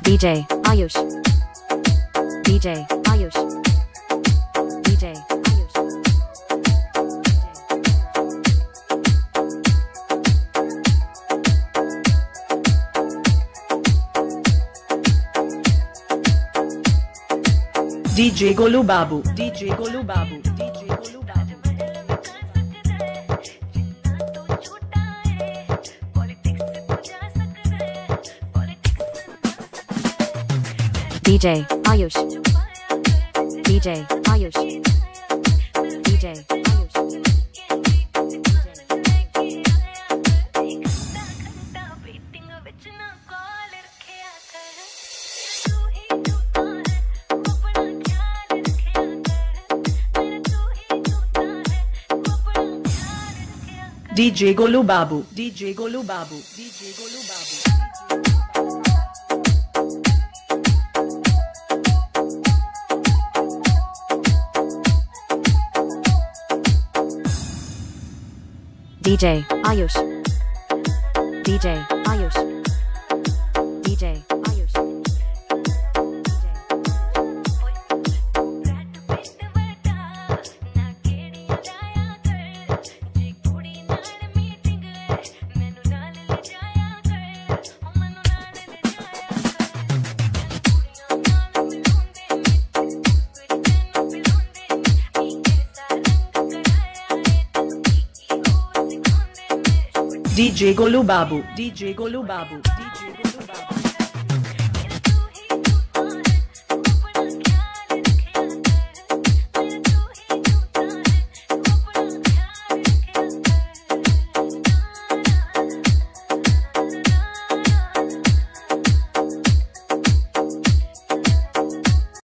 DJ Aayush. DJ Aayush. DJ Aayush. DJ Gollu Babu. DJ Gollu Babu. DJ Gollu Babu. DJ Aayush. DJ Aayush. DJ Aayush. DJ Gollu Babu. DJ Gollu Babu. DJ Gollu Babu. DJ Aayush. DJ Aayush. DJ Aayush. DJ Gollu Babu. DJ Gollu Babu.